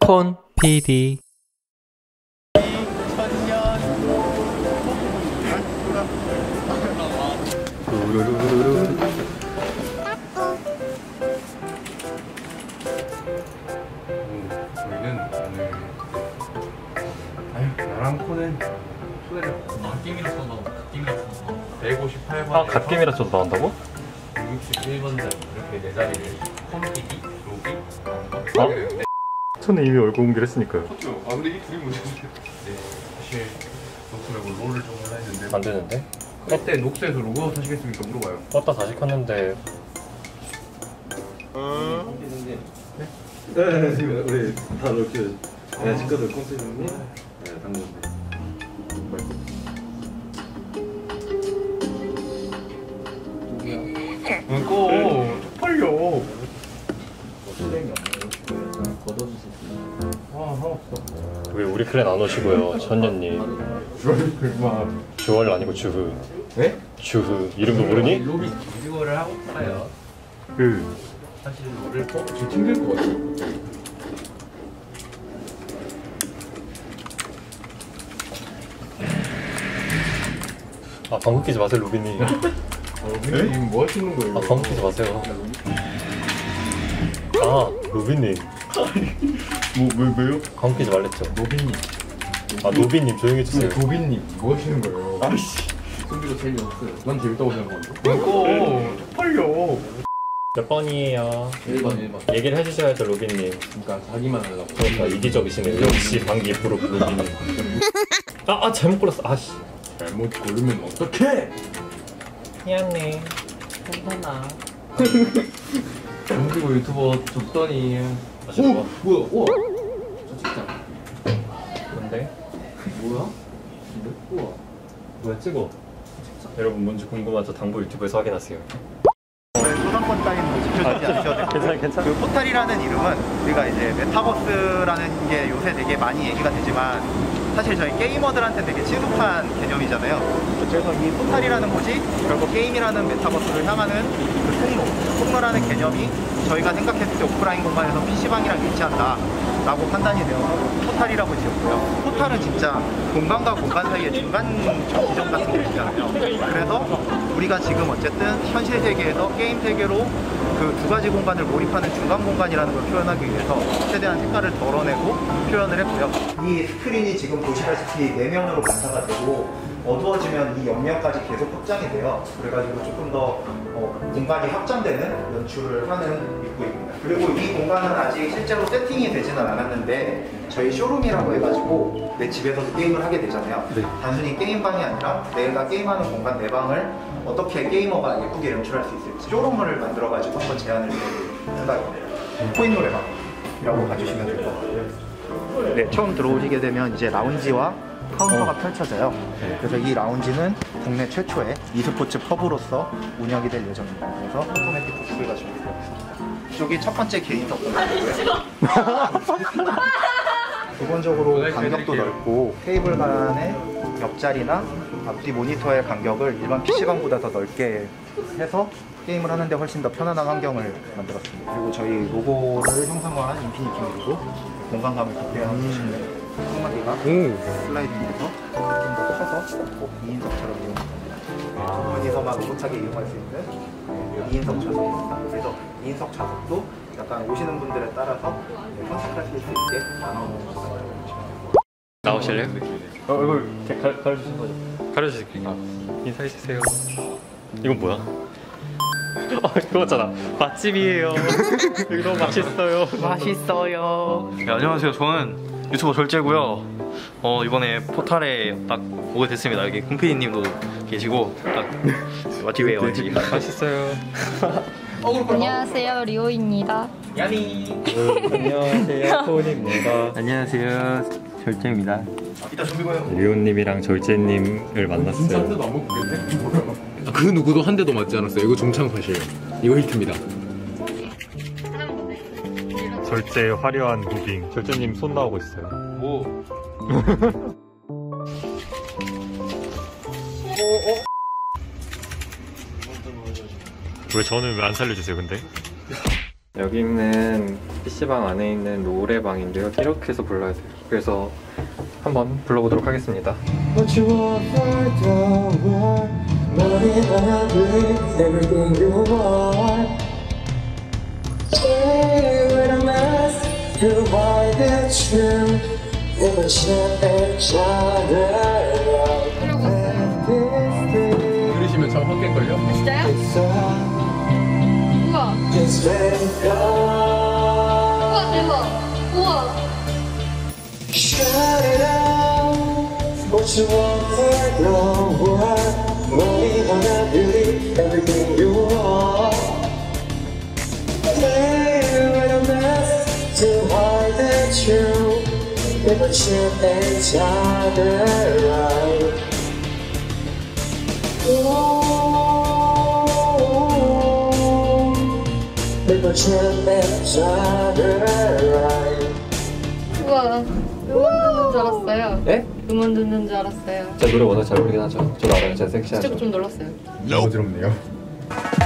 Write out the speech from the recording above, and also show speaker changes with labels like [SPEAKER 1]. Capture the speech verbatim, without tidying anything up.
[SPEAKER 1] 콘 피디.
[SPEAKER 2] 저희는 오늘 아유 나랑 코는 초대를
[SPEAKER 3] 갓김이라 쳐도 나오고 갓김이라 쳐도 나오고
[SPEAKER 2] 백오십팔 번
[SPEAKER 1] 아, 갓게임이라 저도 나온다고?
[SPEAKER 2] 육십일 번 자리 이렇게 네 자리를 컴피디, 로비,
[SPEAKER 1] 어? 저는 이미 얼굴 공개를 했으니까요.
[SPEAKER 2] 그렇죠. 아 근데 이 둘이 문제인데 네 사실 녹스 말고 롤을 좀 하려 했는데
[SPEAKER 1] 안 되는데?
[SPEAKER 2] 그때 녹스에서 로그아웃 하시겠습니까? 물어봐요.
[SPEAKER 1] 껐다 다시 켰는데.
[SPEAKER 4] 네, 지금 우리 다 이렇게 네, 친구들 콘서트님 네, 당근데
[SPEAKER 2] 이거 쪽팔려.
[SPEAKER 1] 왜 우리 클랜 안 오시고요, 천년님? 주얼 아니고 주흐.
[SPEAKER 2] 네?
[SPEAKER 1] 주흐 이름도 모르니?
[SPEAKER 3] 로비 이거를 하고 싶어요.
[SPEAKER 1] 그
[SPEAKER 3] 사실 롤을
[SPEAKER 2] 어? 저 튕길 것 같아요.
[SPEAKER 1] 아, 방귀 끼지 마세요, 로빈님.
[SPEAKER 2] 어, 근데 지금 뭐 하시는 거예요?
[SPEAKER 1] 아, 방귀 끼지 마세요. 아, 로빈님.
[SPEAKER 2] 뭐, 왜, 왜요?
[SPEAKER 1] 방귀 끼지 말랬죠.
[SPEAKER 2] 노빈님.
[SPEAKER 1] 아, 노빈님 조용히 해주세요.
[SPEAKER 2] 도빈님 뭐 하시는 거예요?
[SPEAKER 4] 아이씨
[SPEAKER 3] 준비도 재미없어요.
[SPEAKER 2] 난 재밌다고 생각하는데. 이거 쪽팔려.
[SPEAKER 1] 몇 번이에요?
[SPEAKER 3] 일 번 일 번.
[SPEAKER 1] 얘기를 해주셔야죠, 로빈님.
[SPEAKER 3] 그러니까 자기만 하려고.
[SPEAKER 1] 그러니까 이기적이시네요. 역시 방귀 부르 로빈님. 아, 아, 잘못 골랐어. 아씨.
[SPEAKER 2] 잘못 고르면 어떡해?
[SPEAKER 1] 미안해.
[SPEAKER 3] 괜찮아. 정기고 유튜버 줬더니
[SPEAKER 1] 다시 봐.
[SPEAKER 3] 뭐야? 우와. 저 진짜
[SPEAKER 1] 뭔데?
[SPEAKER 3] 뭐야? 근데? 우와.
[SPEAKER 1] 뭐야, 찍어. 여러분 뭔지 궁금하죠? 당부 유튜브에서 확인하세요.
[SPEAKER 5] 소장권 따위는 뭐 지켜주지 않으셔도 되고
[SPEAKER 1] 괜찮아, 괜찮아.
[SPEAKER 5] 그 포탈이라는 이름은 우리가 이제 메타버스라는 게 요새 되게 많이 얘기가 되지만 사실 저희 게이머들한테 되게 친숙한 개념이잖아요. 그래서 이 포탈이라는 곳이 결국 게임이라는 메타버스를 향하는 그 통로, 통로라는 개념이 저희가 생각했을 때 오프라인 공간에서 피시방이랑 일치한다 라고 판단이 되어서 포탈이라고 지었고요. 포탈은 진짜 공간과 공간 사이의 중간 지점 같은 게 있잖아요. 그래서 우리가 지금 어쨌든 현실 세계에서 게임 세계로 그 두 가지 공간을 몰입하는 중간 공간이라는 걸 표현하기 위해서 최대한 색깔을 덜어내고 표현을 했고요. 이 스크린이 지금 보시다시피 내면으로 반사가 되고 어두워지면 이 옆면까지 계속 확장이 돼요. 그래가지고 조금 더 어, 공간이 확장되는 연출을 하는 입구입니다. 그리고 이 공간은 아직 실제로 세팅이 되지는 않았는데 저희 쇼룸이라고 해가지고 내 집에서도 게임을 하게 되잖아요.
[SPEAKER 1] 네.
[SPEAKER 5] 단순히 게임방이 아니라 내가 게임하는 공간 내 방을 어떻게 게이머가 예쁘게 연출할 수 있을지 쇼룸을 만들어가지고 한번 제안을 드릴 생각입니다. 코인 노래방이라고 봐주시면 될 것 같고요. 네, 처음 들어오시게 되면 이제 라운지와 카운터가 펼쳐져요. 그래서 이 라운지는 국내 최초의 e스포츠 펍으로서 운영이 될 예정입니다. 그래서 오토매틱 부스가 준비되어 있습니다. 이쪽이 첫 번째 개인석 공간이고요. 기본적으로 간격도 넓고 테이블 간의 옆자리나 앞뒤 모니터의 간격을 일반 피시방보다 더 넓게 해서 게임을 하는데 훨씬 더 편안한 환경을 만들었습니다. 그리고 저희 로고를 형상화한 인피니티 그리고 공간감을 뒷배하는 것인데 한마디가 슬라이딩해서 좀 더 커서 이 인석처럼 이용됩니다. 어디서만 오붓하게 이용할 수 있는 이 인석 좌석입니다. 그래서 이 인석 좌석도 약간 오시는 분들에 따라서 선택하실 수 있게 나눠놓은 것이라고 보시면 됩니다.
[SPEAKER 1] 나오실래요? 어, 얼굴 가, 가려주신 거죠? 가려주실게요. 인사해주세요. 이건 뭐야? 아, 그거잖아. 맛집이에요. 여기 너무 맛있어요.
[SPEAKER 6] 맛있어요. 네, 안녕하세요. 저는 유튜버 절제고요. 어, 이번에 포탈에 딱 오게 됐습니다. 여기 콩피디님도 계시고 딱 맛집에 왔지.
[SPEAKER 1] 맛있어요.
[SPEAKER 7] 안녕하세요, 리오입니다.
[SPEAKER 3] 야미.
[SPEAKER 1] 안녕하세요, 토은입니다.
[SPEAKER 6] 안녕하세요. 절제입니다.
[SPEAKER 5] 이따 준비고요.
[SPEAKER 1] 리온님이랑 절제님을 만났어요.
[SPEAKER 2] 진짜도 안 먹겠네? 뭐야? 그 누구도 한 대도 맞지 않았어요. 이거 정창사실. 이거 히트입니다.
[SPEAKER 1] 절제 화려한 무빙. 절제님 손 나오고 있어요.
[SPEAKER 2] 오.
[SPEAKER 1] 왜 저는 왜 안 살려주세요, 근데?
[SPEAKER 7] 여기 있는 피시방 안에 있는 노래방인데요. 이렇게 해서 불러야 돼요. 그래서 한번 불러보도록 하겠습니다.
[SPEAKER 8] What you want for the world, money, money, everything you want. Stay with a mess, you are the truth. Never share each other.
[SPEAKER 2] 들으시면 저 확겠걸요?
[SPEAKER 9] 진짜요? 우와.
[SPEAKER 8] It's very
[SPEAKER 9] 우와 대박. 우와.
[SPEAKER 8] Shut it out. What you want for the world, money, money, beauty, everything you want. Play with a mess to hide the truth. Never share each other right. Ooh, never share each other right.
[SPEAKER 9] 우와. 음원 듣는 줄 알았어요.
[SPEAKER 7] 네?
[SPEAKER 9] 음원 듣는 줄 알았어요.
[SPEAKER 7] 제 노래 워낙 잘 부르긴 하죠. 저도 알아요. 제가 섹시하죠.
[SPEAKER 9] 진짜 좀 놀랐어요.
[SPEAKER 2] 너무 부드럽네요.